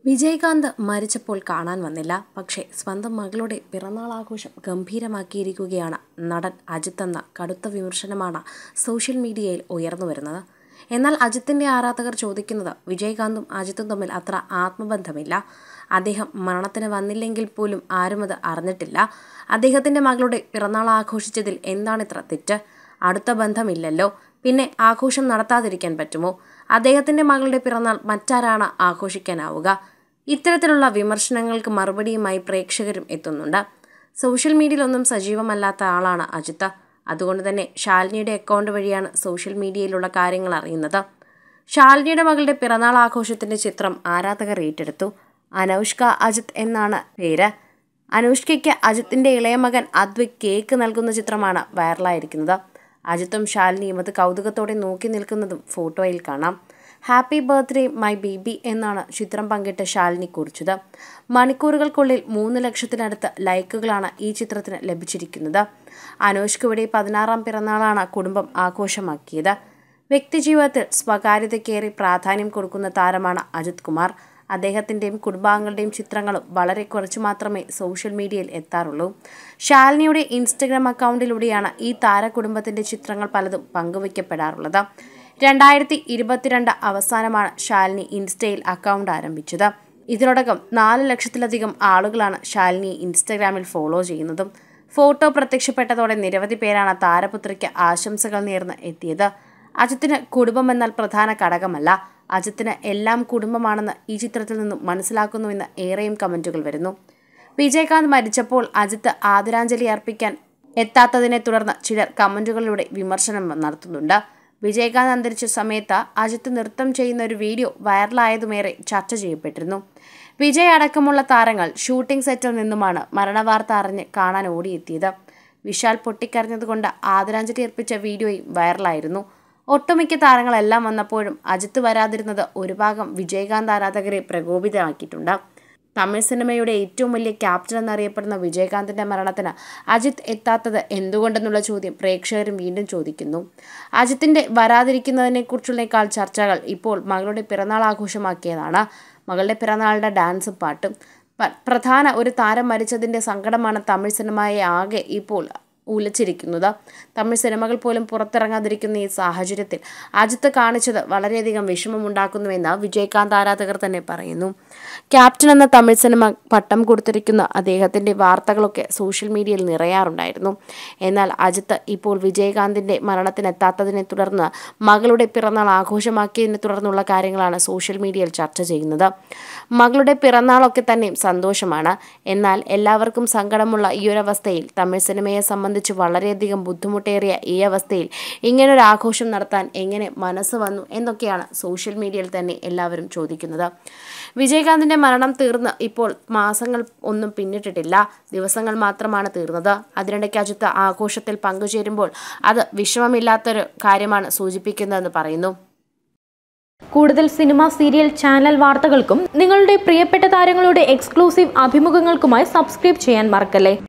വിജയകാന്ത് മരിച്ചപ്പോൾ കാണാൻ വന്നില്ല. പക്ഷേ സ്വന്തം മകളുടെ പിറന്നാൾ ആഘോഷം ഗംഭീരമാക്കിയിരിക്കുകയാണ് നടൻ അജിത്ത് എന്ന കടുത്ത വിമർശനമാണ് സോഷ്യൽ മീഡിയയിൽ ഉയർന്നു വരുന്നത്. എന്നാൽ അജിത്തിൻ്റെ ആരാധകർ ചോദിക്കുന്നത് വിജയകാന്തും അജിത്തും തമ്മിൽ അത്ര ആത്മബന്ധമില്ല. അദ്ദേഹം മരണത്തിന് വന്നില്ലെങ്കിൽ പോലും ആരും അത് അറിഞ്ഞിട്ടില്ല. അദ്ദേഹത്തിൻ്റെ മകളുടെ പിറന്നാൾ ആഘോഷിച്ചതിൽ എന്താണിത്ര തെറ്റ്? അടുത്ത ബന്ധമില്ലല്ലോ, പിന്നെ ആഘോഷം നടത്താതിരിക്കാൻ പറ്റുമോ? അദ്ദേഹത്തിൻ്റെ മകളുടെ പിറന്നാൾ മറ്റാരാണ് ആഘോഷിക്കാനാവുക? ഇത്തരത്തിലുള്ള വിമർശനങ്ങൾക്ക് മറുപടിയുമായി പ്രേക്ഷകരും എത്തുന്നുണ്ട്. സോഷ്യൽ മീഡിയയിലൊന്നും സജീവമല്ലാത്ത ആളാണ് അജിത്ത്. അതുകൊണ്ട് തന്നെ ശാലിനിയുടെ അക്കൗണ്ട് വഴിയാണ് സോഷ്യൽ മീഡിയയിലുള്ള കാര്യങ്ങൾ അറിയുന്നത്. ശാലിനിയുടെ മകളുടെ പിറന്നാൾ ആഘോഷത്തിൻ്റെ ചിത്രം ആരാധകർ ഏറ്റെടുത്തു. അനൗഷ്ക അജിത്ത് എന്നാണ് പേര്. അനൗഷ്കയ്ക്ക് അജിത്തിൻ്റെ ഇളയ മകൻ അദ്വിക് കേക്ക് നൽകുന്ന ചിത്രമാണ് വൈറലായിരിക്കുന്നത്. അജിത്തും ശാലിനിയും അത് കൗതുകത്തോടെ നോക്കി നിൽക്കുന്നതും ഫോട്ടോയിൽ കാണാം. ഹാപ്പി ബർത്ത്ഡേ മൈ ബേബി എന്നാണ് ചിത്രം പങ്കിട്ട് ശാലിനി കുറിച്ചത്. മണിക്കൂറുകൾക്കുള്ളിൽ 3 ലക്ഷത്തിനടുത്ത് ലൈക്കുകളാണ് ഈ ചിത്രത്തിന് ലഭിച്ചിരിക്കുന്നത്. അനൗഷ്കയുടെ 16ാം പിറന്നാളാണ് കുടുംബം ആഘോഷമാക്കിയത്. വ്യക്തിജീവിതത്തിൽ സ്വകാര്യതയ്ക്കേറെ പ്രാധാന്യം കൊടുക്കുന്ന താരമാണ് അജിത് കുമാർ. അദ്ദേഹത്തിൻ്റെയും കുടുംബാംഗങ്ങളുടെയും ചിത്രങ്ങളും വളരെ കുറച്ചു മാത്രമേ സോഷ്യൽ മീഡിയയിൽ എത്താറുള്ളൂ. ശാലിനിയുടെ ഇൻസ്റ്റഗ്രാം അക്കൗണ്ടിലൂടെയാണ് ഈ താരകുടുംബത്തിൻ്റെ ചിത്രങ്ങൾ പലതും പങ്കുവയ്ക്കപ്പെടാറുള്ളത്. 2022 അവസാനമാണ് ശാലിനി ഇൻസ്റ്റയിൽ അക്കൗണ്ട് ആരംഭിച്ചത്. ഇതിനോടകം 4 ലക്ഷത്തിലധികം ആളുകളാണ് ശാലിനിയെ ഇൻസ്റ്റഗ്രാമിൽ ഫോളോ ചെയ്യുന്നതും. ഫോട്ടോ പ്രത്യക്ഷപ്പെട്ടതോടെ നിരവധി പേരാണ് താരപുത്രിക്ക് ആശംസകൾ നേർന്ന് എത്തിയത്. അജിത്തിന് കുടുംബമെന്നാൽ പ്രധാന ഘടകമല്ല, അജിത്തിന് എല്ലാം കുടുംബമാണെന്ന് ഈ ചിത്രത്തിൽ നിന്നും മനസ്സിലാക്കുന്നുവെന്ന് ഏറെയും കമൻറ്റുകൾ വരുന്നു. വിജയകാന്ത് മരിച്ചപ്പോൾ അജിത്ത് ആദരാഞ്ജലി അർപ്പിക്കാൻ എത്താത്തതിനെ തുടർന്ന് ചിലർ കമൻറ്റുകളിലൂടെ വിമർശനം നടത്തുന്നുണ്ട്. വിജയകാന്ത് അന്തരിച്ച സമയത്ത് അജിത്ത് നൃത്തം ചെയ്യുന്ന ഒരു വീഡിയോ വൈറലായതുമേറെ ചർച്ച ചെയ്യപ്പെട്ടിരുന്നു. വിജയ് അടക്കമുള്ള താരങ്ങൾ ഷൂട്ടിംഗ് സെറ്റിൽ നിന്നുമാണ് മരണവാർത്ത അറിഞ്ഞ് കാണാൻ ഓടിയെത്തിയത്. വിശാൽ പൊട്ടിക്കരഞ്ഞതുകൊണ്ട് ആദരാഞ്ജലി അർപ്പിച്ച വീഡിയോയും വൈറലായിരുന്നു. ഒട്ടുമിക്ക താരങ്ങളെല്ലാം വന്നപ്പോഴും അജിത്ത് വരാതിരുന്നത് ഒരു ഭാഗം വിജയകാന്ത് ആരാധകരെ പ്രകോപിതമാക്കിയിട്ടുണ്ട്. തമിഴ് സിനിമയുടെ ഏറ്റവും വലിയ ക്യാപ്റ്റൻ എന്നറിയപ്പെടുന്ന വിജയകാന്തിൻ്റെ മരണത്തിന് അജിത്ത് എത്താത്തത് എന്തുകൊണ്ടെന്നുള്ള ചോദ്യം പ്രേക്ഷകരും വീണ്ടും ചോദിക്കുന്നു. അജിത്തിൻ്റെ വരാതിരിക്കുന്നതിനെക്കുറിച്ചുള്ളേക്കാൾ ചർച്ചകൾ ഇപ്പോൾ മകളുടെ പിറന്നാൾ ആഘോഷമാക്കിയതാണ്. മകളുടെ പിറന്നാളിൻ്റെ ഡാൻസും പാട്ടും. പ്രധാന ഒരു താരം മരിച്ചതിൻ്റെ സങ്കടമാണ് തമിഴ് സിനിമയെ ആകെ ഇപ്പോൾ ഉലച്ചിരിക്കുന്നത്. തമിഴ് സിനിമകൾ പോലും പുറത്തിറങ്ങാതിരിക്കുന്ന ഈ സാഹചര്യത്തിൽ അജിത്ത് കാണിച്ചത് വളരെയധികം വിഷമമുണ്ടാക്കുന്നുവെന്ന് വിജയകാന്ത് ആരാധകർ തന്നെ പറയുന്നു. ക്യാപ്റ്റൻ എന്ന തമിഴ് സിനിമ പട്ടം കൊടുത്തിരിക്കുന്ന അദ്ദേഹത്തിൻ്റെ വാർത്തകളൊക്കെ സോഷ്യൽ മീഡിയയിൽ നിറയാറുണ്ടായിരുന്നു. എന്നാൽ അജിത്ത് ഇപ്പോൾ വിജയകാന്തിൻ്റെ മരണത്തിനെത്താത്തതിനെ തുടർന്ന് മകളുടെ പിറന്നാൾ ആഘോഷമാക്കിയതിനെ തുടർന്നുള്ള കാര്യങ്ങളാണ് സോഷ്യൽ മീഡിയയിൽ ചർച്ച ചെയ്യുന്നത്. മകളുടെ പിറന്നാളൊക്കെ തന്നെയും സന്തോഷമാണ്. എന്നാൽ എല്ലാവർക്കും സങ്കടമുള്ള ഈയൊരവസ്ഥയിൽ തമിഴ് സിനിമയെ സംബന്ധിച്ച് വളരെയധികം ബുദ്ധിമുട്ടേറിയ ഈ അവസ്ഥയിൽ ഇങ്ങനൊരു ആഘോഷം നടത്താൻ എങ്ങനെ മനസ്സ് വന്നു എന്നൊക്കെയാണ് സോഷ്യൽ മീഡിയയിൽ തന്നെ എല്ലാവരും ചോദിക്കുന്നത്. വിജയകാന്തിൻ്റെ മരണം തീർന്ന് ഇപ്പോൾ മാസങ്ങൾ ഒന്നും പിന്നിട്ടിട്ടില്ല, ദിവസങ്ങൾ മാത്രമാണ് തീർന്നത്. അതിനിടയ്ക്ക് അജിത്ത് ആഘോഷത്തിൽ പങ്കുചേരുമ്പോൾ അത് വിഷമമില്ലാത്തൊരു കാര്യമാണ് സൂചിപ്പിക്കുന്നതെന്ന് പറയുന്നു. കൂടുതൽ സിനിമ, സീരിയൽ, ചാനൽ വാർത്തകൾക്കും നിങ്ങളുടെ പ്രിയപ്പെട്ട താരങ്ങളുടെ എക്സ്ക്ലൂസീവ് അഭിമുഖങ്ങൾക്കുമായി സബ്സ്ക്രൈബ് ചെയ്യാൻ മറക്കല്ലേ.